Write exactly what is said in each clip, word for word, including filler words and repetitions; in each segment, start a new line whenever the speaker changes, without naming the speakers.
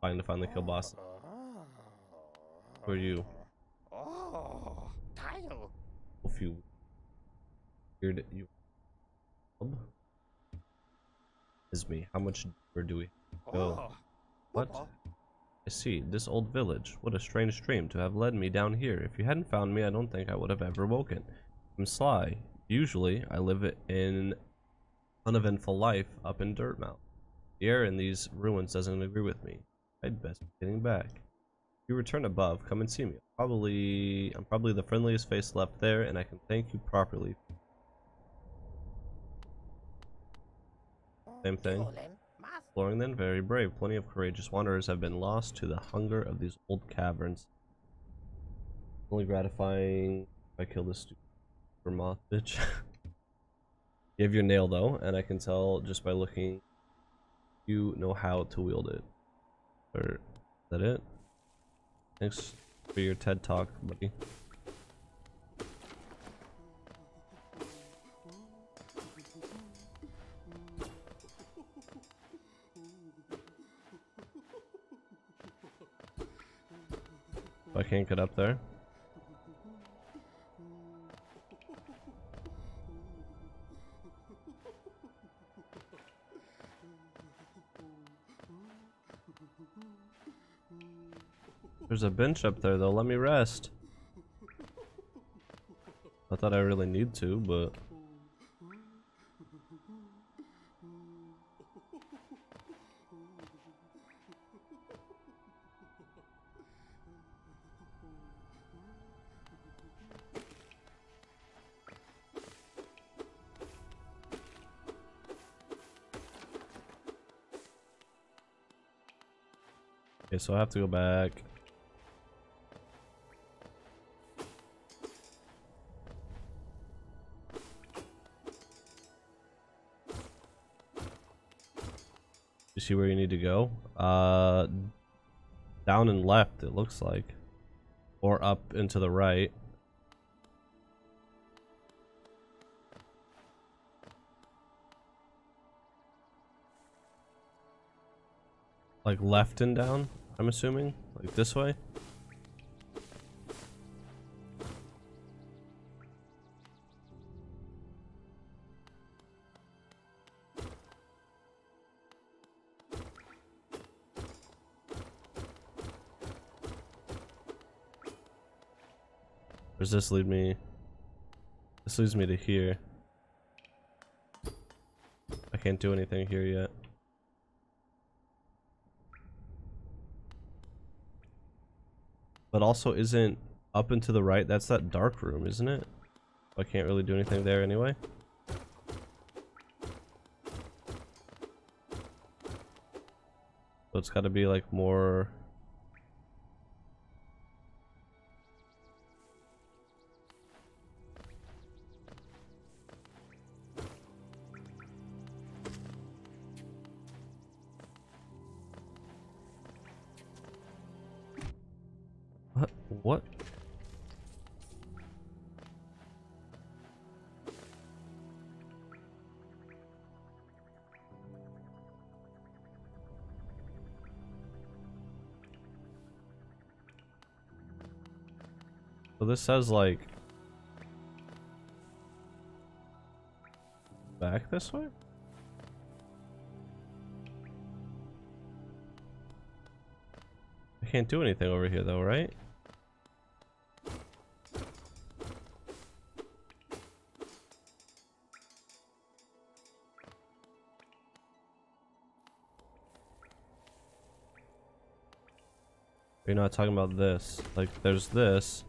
Fine to finally kill boss. Who are you?
Oh, Kyle.
If you weird you is me. How much deeper do we go?
Oh,
What?
Papa.
I see. This old village. What a strange dream to have led me down here. If you hadn't found me, I don't think I would have ever woken. I'm Sly. Usually, I live in uneventful life up in Dirtmouth. The air in these ruins doesn't agree with me. I'd best be getting back. If you return above, come and see me. Probably, I'm probably the friendliest face left there, and I can thank you properly. Same thing. Exploring then, very brave. Plenty of courageous wanderers have been lost to the hunger of these old caverns. Only gratifying if I kill this stupid moth bitch. You have your nail though, and I can tell just by looking you know how to wield it. Or is that it? Thanks for your TED talk, buddy. I can't get up there. There's a bench up there though, let me rest. I thought I really need to, but okay, so I have to go back. You see where you need to go? Uh, down and left, it looks like. Or up and to the right. Like left and down, I'm assuming? Like this way? Or does this lead me? This leads me to here. I can't do anything here yet. But also isn't up and to the right, that's that dark room, isn't it? I can't really do anything there anyway. So it's gotta be like more... What? What? So this says like back this way? I can't do anything over here though, right? You're not talking about this. Like there's this.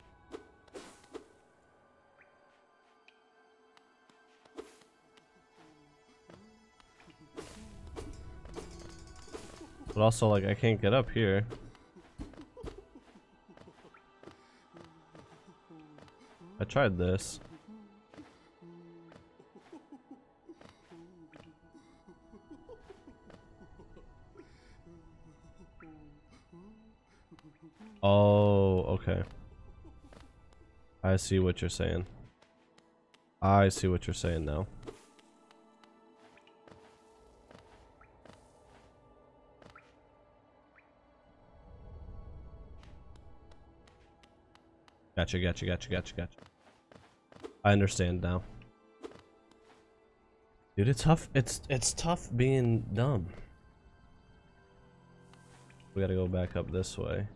But also, like, I can't get up here. I tried this. Oh, okay. I see what you're saying. I see what you're saying now. Gotcha, gotcha, gotcha, gotcha, gotcha. I understand now. Dude, it's tough. It's it's tough being dumb. We gotta go back up this way.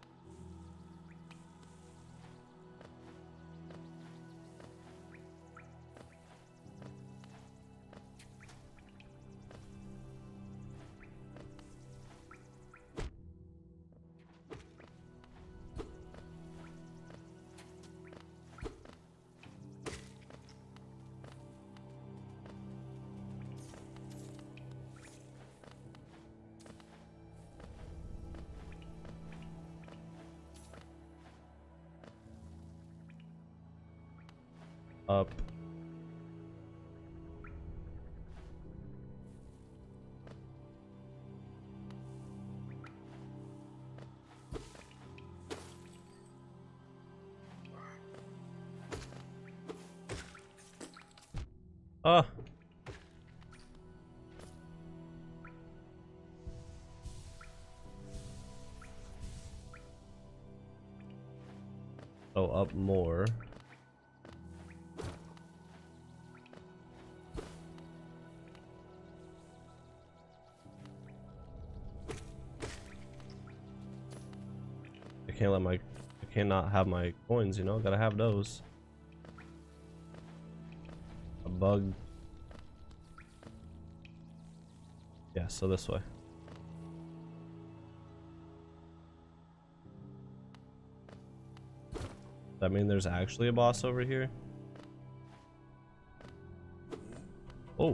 Up. Ah. Oh, up more. I can't let my, I cannot have my coins, you know, gotta have those. A bug. Yeah, so this way. Does that mean there's actually a boss over here? Oh.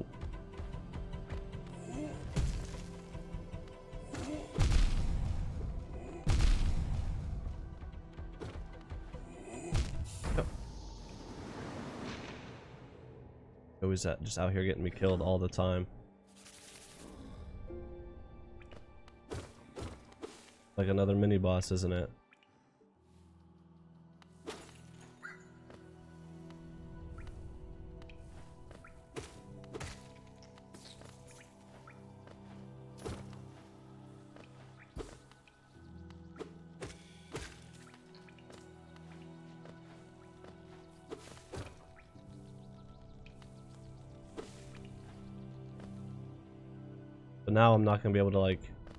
Who is that just out here getting me killed all the time? Like another mini boss, isn't it? But now I'm not gonna be able to like.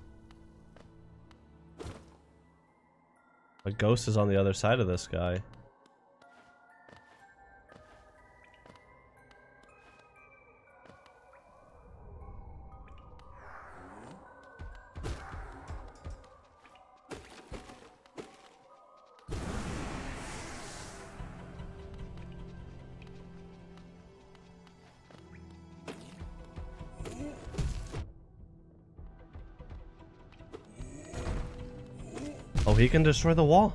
A ghost is on the other side of this guy. Oh, he can destroy the wall.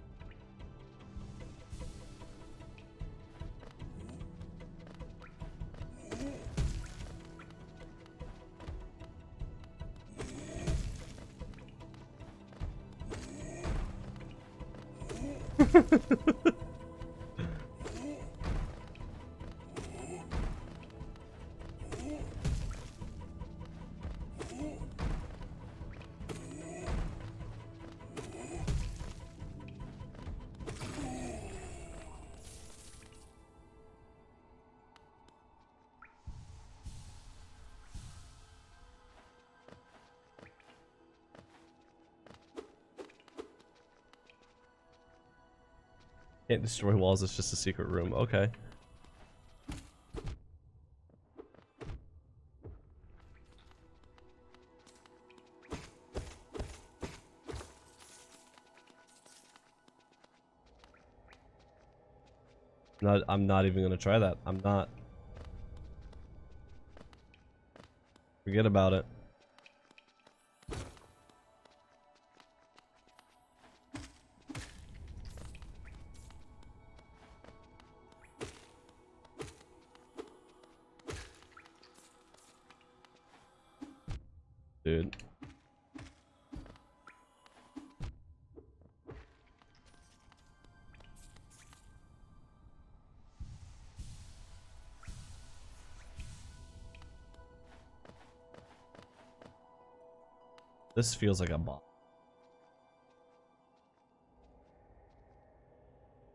Can't destroy walls, it's just a secret room. Okay. Not, I'm not even gonna try that. I'm not. Forget about it. Dude. This feels like a boss.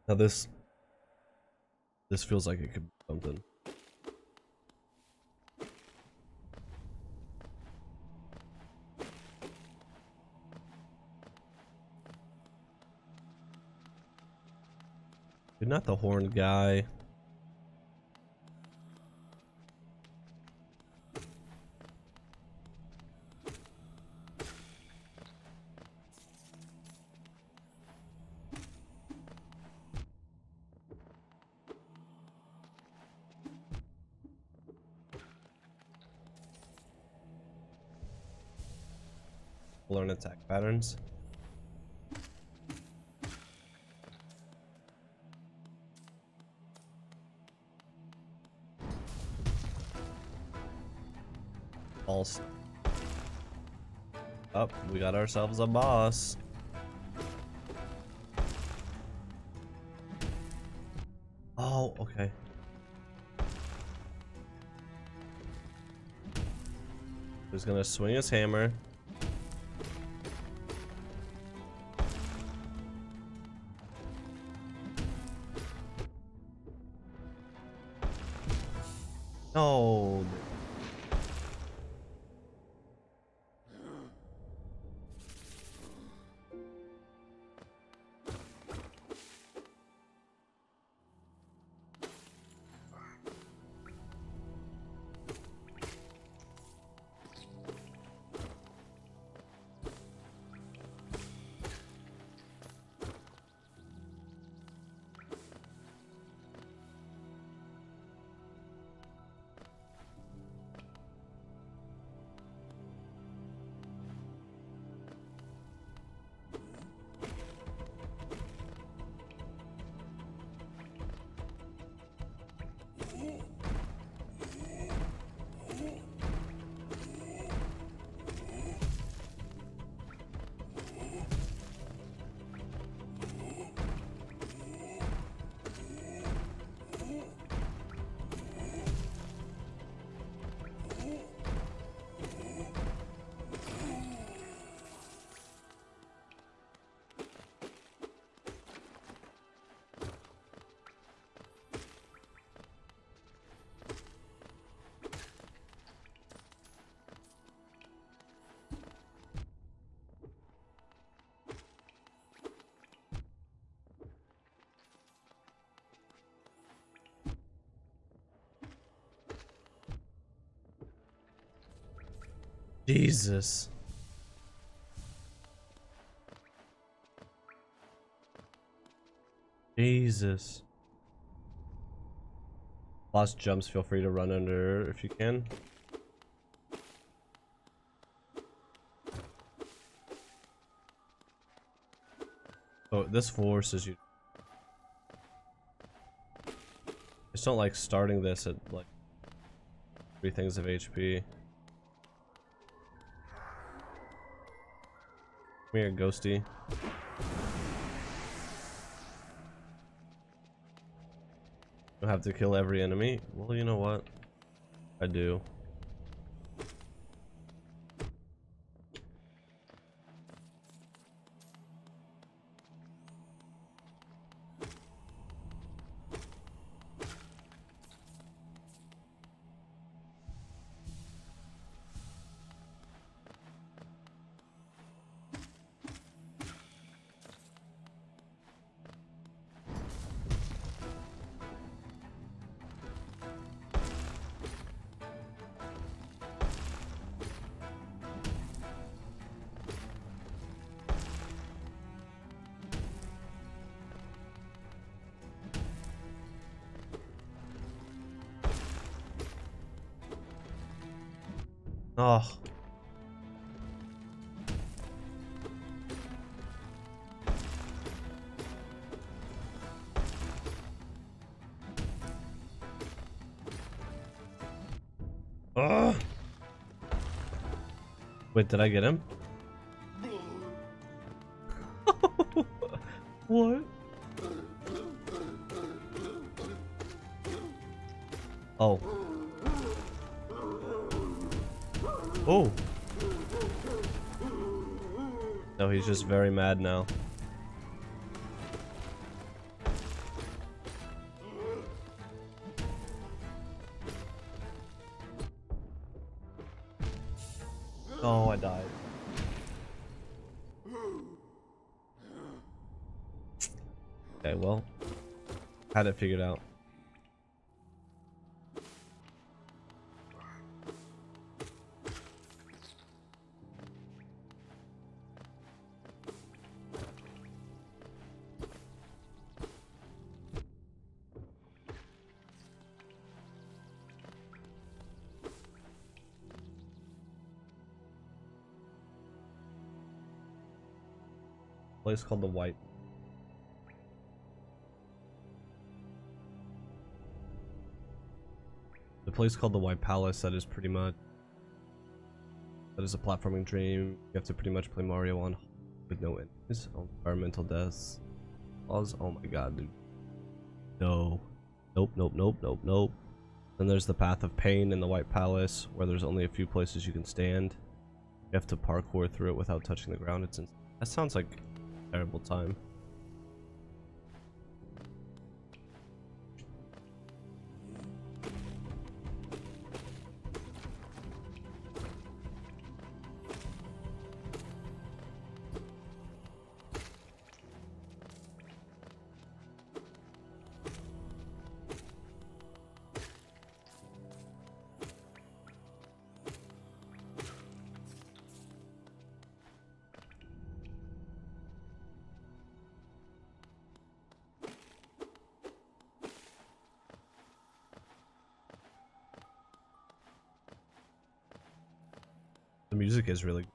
Now this this feels like it could be something. You're not the horn guy. Learn attack patterns. False. Up, we got ourselves a boss. Oh, okay. He's gonna swing his hammer. No. Jesus. Jesus. Boss jumps, feel free to run under if you can. Oh, this forces you. I just don't like starting this at like three things of H P. Come here, Ghosty. You have to kill every enemy? Well, you know what? I do. Oh. Ugh. Wait, did I get him? What? Oh. Oh. No, he's just very mad now. Oh, I died. Okay, well, had it figured out. Place called the White. The place called the White Palace. That is pretty much. That is a platforming dream. You have to pretty much play Mario on with no enemies. Oh, environmental deaths. Laws. Oh my god, dude. No. Nope. Nope. Nope. Nope. Nope. Then there's the Path of Pain in the White Palace, where there's only a few places you can stand. You have to parkour through it without touching the ground. It's in that sounds like a terrible time. The music is really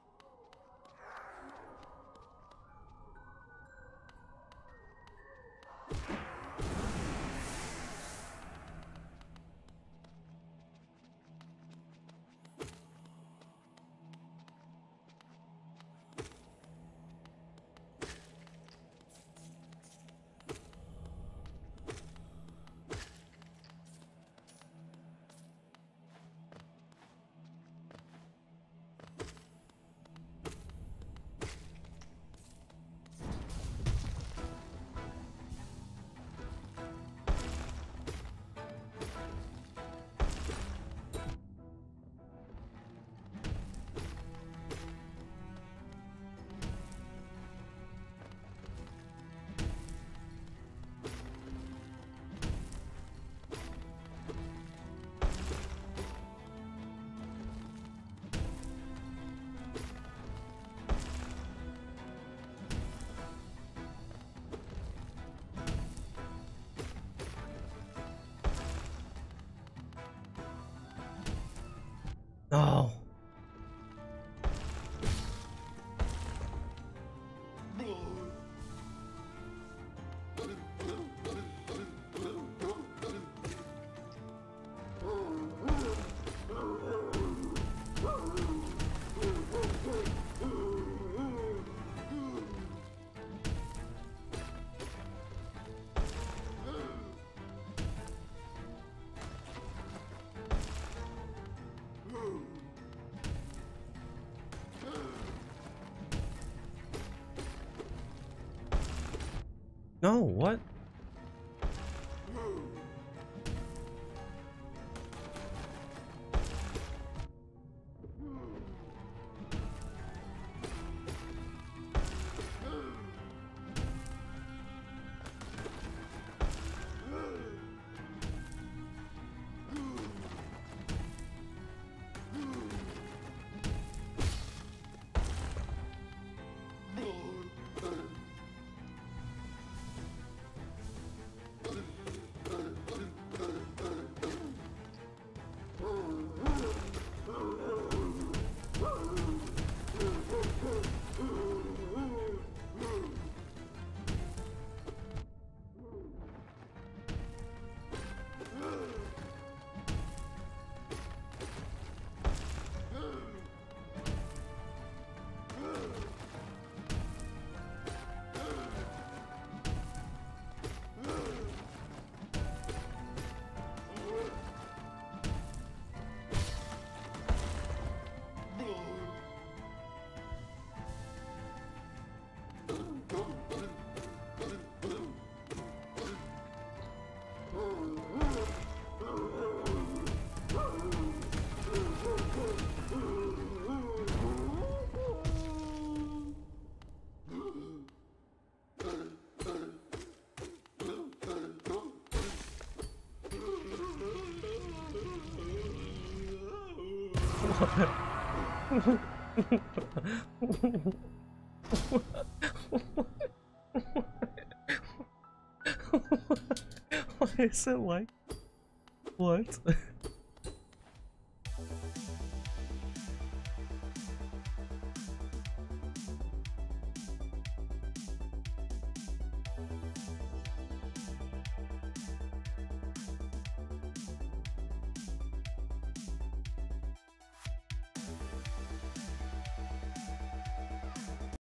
no. No, what? Why is it like what?